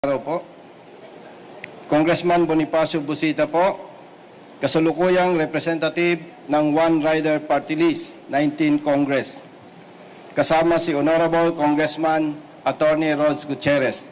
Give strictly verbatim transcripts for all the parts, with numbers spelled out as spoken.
Araw po. Congressman Bonifacio Busita po, kasalukuyang representative ng One Rider Party List, nineteenth Congress. Kasama si Honorable Congressman Attorney Rods Gutierrez.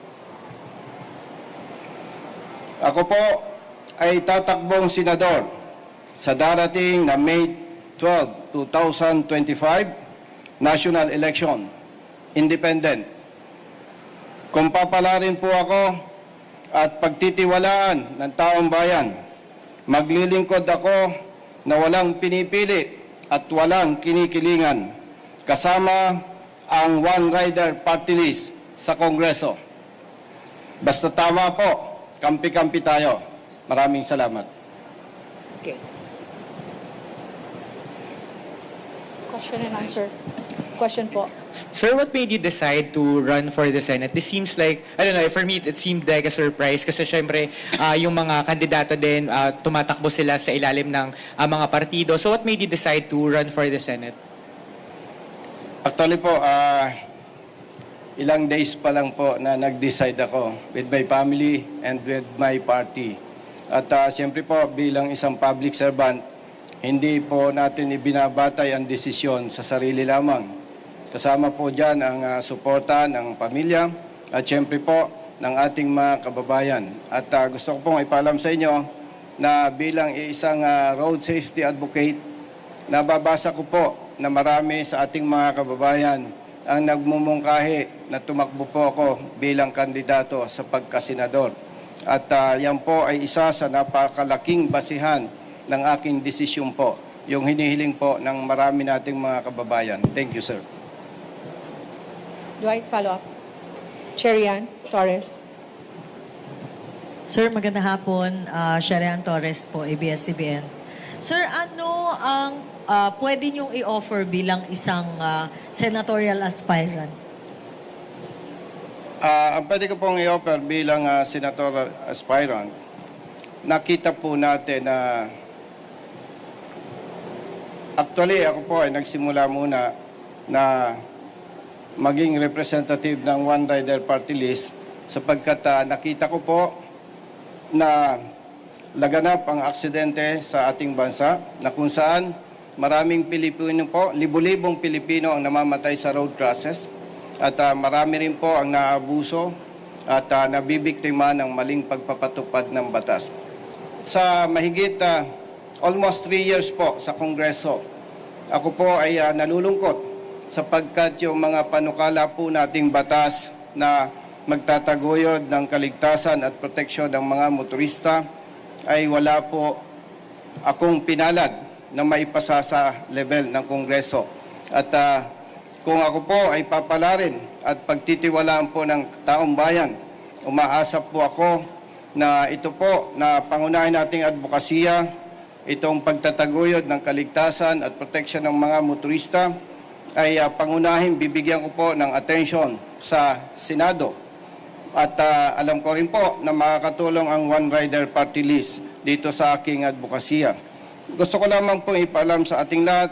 Ako po ay tatakbong senador sa darating na May twelfth, two thousand twenty-five national election, independent. Kung papalarin po ako at pagtitiwalaan ng taong bayan, maglilingkod ako na walang pinipili at walang kinikilingan, kasama ang One Rider Party List sa Kongreso. Basta tama po, kampi-kampi tayo. Maraming salamat. Okay. Question and answer. Question po. Sir, what made you decide to run for the Senate? This seems like, I don't know, for me, it seemed like a surprise kasi syempre, uh, yung mga kandidato din, uh, tumatakbo sila sa ilalim ng uh, mga partido. So what made you decide to run for the Senate? Actually po, uh, ilang days pa lang po na nag-decide ako with my family and with my party. At uh, siyempre po, bilang isang public servant, hindi po natin ibinabatay ang desisyon sa sarili lamang. Kasama po dyan ang uh, suporta ng pamilya at siyempre po ng ating mga kababayan. At uh, gusto ko pong ipaalam sa inyo na bilang isang uh, road safety advocate, nababasa ko po na marami sa ating mga kababayan ang nagmumungkahi na tumakbo po ako bilang kandidato sa pagkasenador. At uh, yan po ay isa sa napakalaking basihan ng aking desisyon po, yung hinihiling po ng marami nating mga kababayan. Thank you, sir. Do I follow up? Cherian Torres. Sir, magandang hapon. Uh, Cherian Torres po, A B S C B N. Sir, ano ang uh, pwede niyong i-offer bilang isang uh, senatorial aspirant? Uh, ang pwede ko pong i-offer bilang uh, senatorial aspirant, nakita po natin na actually ako po ay nagsimula muna na maging representative ng One Rider Party List sapagkat uh, nakita ko po na laganap ang aksidente sa ating bansa na kung saan maraming Pilipino po, libu-libong Pilipino ang namamatay sa road crashes at uh, marami rin po ang naabuso at uh, nabibiktima ng maling pagpapatupad ng batas. Sa mahigit uh, almost three years po sa Kongreso, ako po ay uh, nalulungkot sapagkat yung mga panukala po nating batas na magtataguyod ng kaligtasan at proteksyon ng mga motorista ay wala po akong pinalad na maipasa sa level ng Kongreso. At uh, kung ako po ay papalarin at pagtitiwalaan po ng taong bayan, umaasa po ako na ito po na pangunahin nating advokasya, itong pagtataguyod ng kaligtasan at proteksyon ng mga motorista, ay uh, pangunahin, bibigyan ko po ng atensyon sa Senado. At uh, alam ko rin po na makakatulong ang One Rider Party List dito sa aking advokasya. Gusto ko lamang po ipaalam sa ating lahat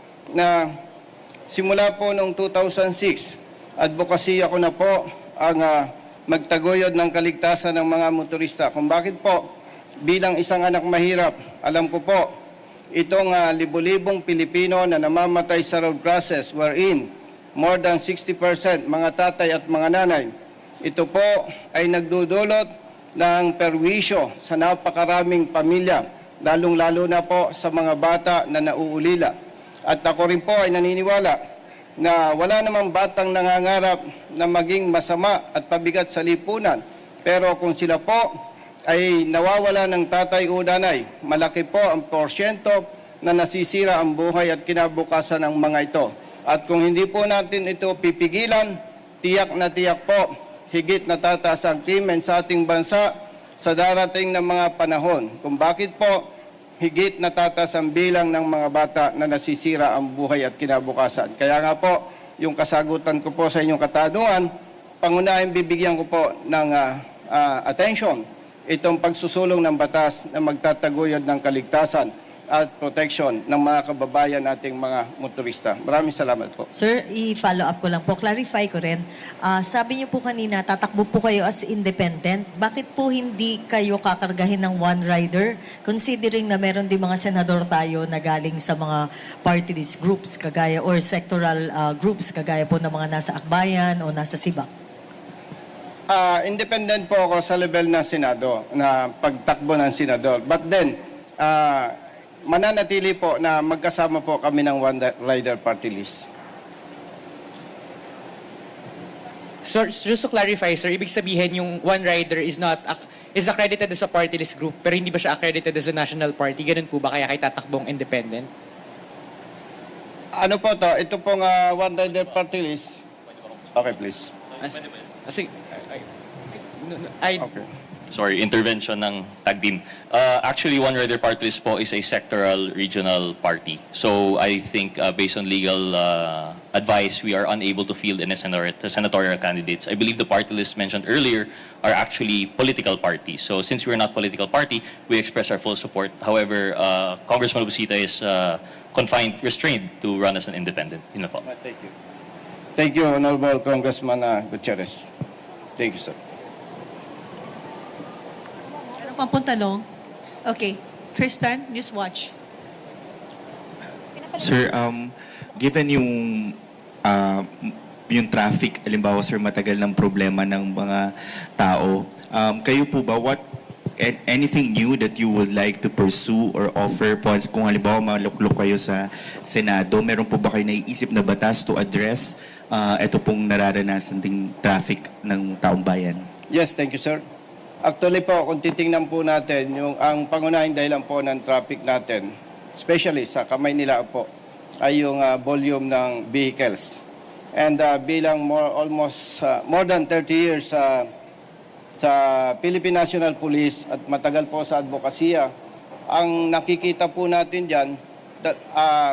na simula po noong two thousand six, advokasya ko na po ang uh, magtaguyod ng kaligtasan ng mga motorista. Kung bakit po, bilang isang anak mahirap, alam ko po, itong uh, libu-libong Pilipino na namamatay sa road crashes wherein more than sixty percent mga tatay at mga nanay, ito po ay nagdudulot ng perwisyo sa napakaraming pamilya, lalong-lalo na po sa mga bata na nauulila. At ako rin po ay naniniwala na wala namang batang nangangarap na maging masama at pabigat sa lipunan. Pero kung sila po ay nawawala ng tatay o nanay, malaki po ang porsyento na nasisira ang buhay at kinabukasan ng mga ito. At kung hindi po natin ito pipigilan, tiyak na tiyak po, higit na tataas ang krimen sa ating bansa sa darating na mga panahon. Kung bakit po, higit na tataas ang bilang ng mga bata na nasisira ang buhay at kinabukasan. Kaya nga po, yung kasagutan ko po sa inyong katanungan, pangunahin bibigyan ko po ng uh, uh, attention itong pagsusulong ng batas na magtataguyod ng kaligtasan at protection ng mga kababayan nating mga motorista. Maraming salamat po. Sir, i-follow up ko lang po. Clarify ko rin. Ah, sabi niyo po kanina, tatakbo po kayo as independent. Bakit po hindi kayo kakargahin ng one rider? Considering na meron din mga senador tayo na galing sa mga party list groups kagaya or sectoral ah, groups kagaya po ng mga nasa Akbayan o nasa Sibak. Ah, independent po ako sa level ng Senado, na pagtakbo ng Senador. But then, ah, mananatili po na magkasama po kami ng One Rider Party List. So, just to clarify, sir, ibig sabihin yung one rider is not ac- is accredited as a party list group pero hindi ba siya accredited as a national party? Ganun po ba kaya kay tatakbong independent? Ano po to? Ito pong ah, One Rider Party List. Okay, please. Kasi, I, I, I, Okay. Sorry, intervention ng tag team. Uh, actually, One Rider Party List po is a sectoral regional party. So I think uh, based on legal uh, advice, we are unable to field any senator- senatorial candidates. I believe the party list mentioned earlier are actually political parties. So since we're not political party, we express our full support. However, uh, Congressman Busita is uh, confined, restrained to run as an independent. Yun na po. Thank you. Thank you, Honorable Congressman uh, Gutierrez. Thank you, sir. Ano pang puntalong? Okay. Tristan, Newswatch. Sir, um, given yung uh, yung traffic, halimbawa sir, matagal ng problema ng mga tao, um, kayo po ba, what a- anything new that you would like to pursue or offer po, kung halimbawa maluklok kayo sa Senado, meron po ba kayo naiisip na batas to address uh, ito pong nararanasan ding traffic ng taong bayan? Yes, thank you, sir. Actually po, kung titingnan po natin, yung, ang pangunahing dahilan po ng traffic natin, especially sa kamay nila po, ay yung uh, volume ng vehicles. And uh, bilang more, almost uh, more than thirty years uh, sa Philippine National Police at matagal po sa advokasya, ang nakikita po natin dyan, that, uh,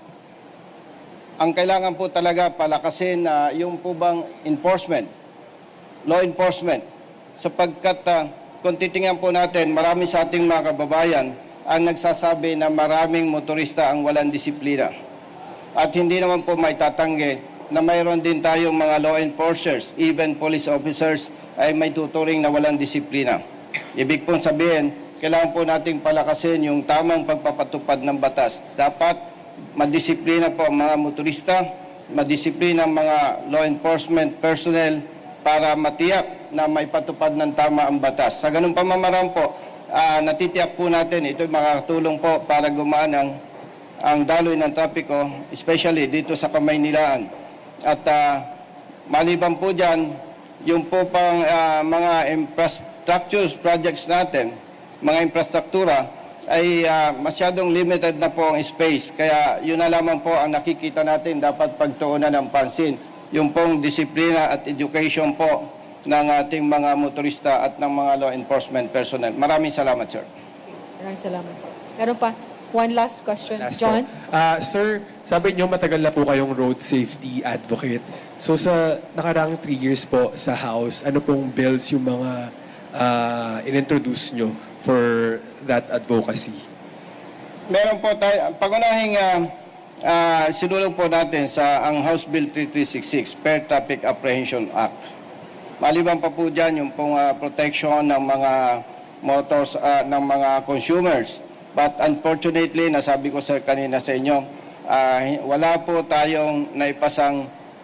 ang kailangan po talaga palakasin uh, yung po bang enforcement, law enforcement, sapagkat uh, kung titingnan po natin, marami sa ating mga kababayan ang nagsasabi na maraming motorista ang walang disiplina. At hindi naman po may tatanggi na mayroon din tayong mga law enforcers, even police officers, ay may tuturing na walang disiplina. Ibig pong sabihin, kailangan po nating palakasin yung tamang pagpapatupad ng batas. Dapat madisiplina po ang mga motorista, madisiplina ang mga law enforcement personnel para matiyak na may patupad ng tama ang batas. Sa ganung pamamaraan po, uh, natitiyak po natin, ito makakatulong po para gumaan ang, ang daloy ng trapiko, especially dito sa Kamaynilaan. At uh, maliban po dyan, yung po pang uh, mga infrastructure projects natin, mga infrastruktura, ay uh, masyadong limited na po ang space. Kaya yun na lamang po ang nakikita natin, dapat pagtuunan ng pansin. Yung pong disiplina at education po ng ating mga motorista at ng mga law enforcement personnel. Maraming salamat, sir. Maraming salamat. Meron pa? One last question. Last John? po. Ah, sir, sabi niyo matagal na po kayong road safety advocate. So sa nakarang three years po sa House, ano pong bills yung mga uh, inintroduce nyo for that advocacy? Meron po tayo, ang pagunahing uh, uh, sinulong po natin sa ang House Bill thirty-three sixty-six, Fair Traffic Apprehension Act. Maliban pa po dyan yung pong uh, protection ng mga motors, uh, ng mga consumers. But unfortunately, nasabi ko sir kanina sa inyo, uh, wala po tayong naipasang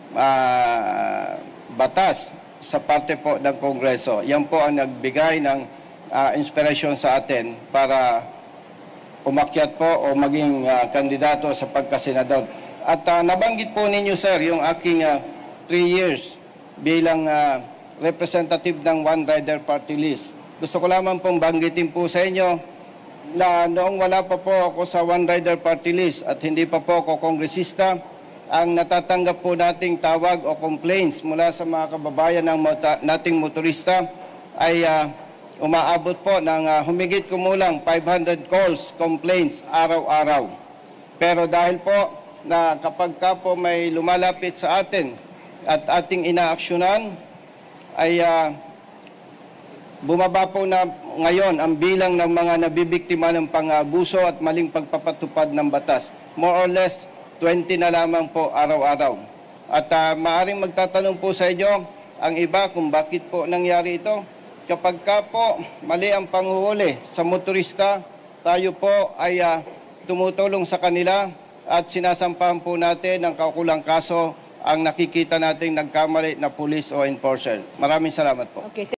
uh, batas sa parte po ng Kongreso. Yan po ang nagbigay ng uh, inspirasyon sa atin para umakyat po o maging uh, kandidato sa pagkasenador. At uh, nabanggit po ninyo sir yung aking uh, three years bilang uh, representative ng One Rider Party List. Gusto ko lamang pong banggitin po sa inyo na noong wala pa po ako sa One Rider Party List at hindi pa po ako kongresista, ang natatanggap po nating tawag o complaints mula sa mga kababayan ng mota, nating motorista ay uh, umaabot po ng uh, humigit kumulang five hundred calls, complaints araw-araw. Pero dahil po na kapag ka po may lumalapit sa atin at ating inaaksyonan, ay uh, bumaba po na ngayon ang bilang ng mga nabibiktima ng pang-abuso at maling pagpapatupad ng batas. More or less, twenty na lamang po araw-araw. At uh, maaaring magtatanong po sa inyo ang iba kung bakit po nangyari ito. Kapag ka po mali ang panghuhuli sa motorista, tayo po ay uh, tumutulong sa kanila at sinasampahan po natin ng kaukulang kaso ang nakikita nating nagkamali na pulis o enforcer. Maraming salamat po. Okay.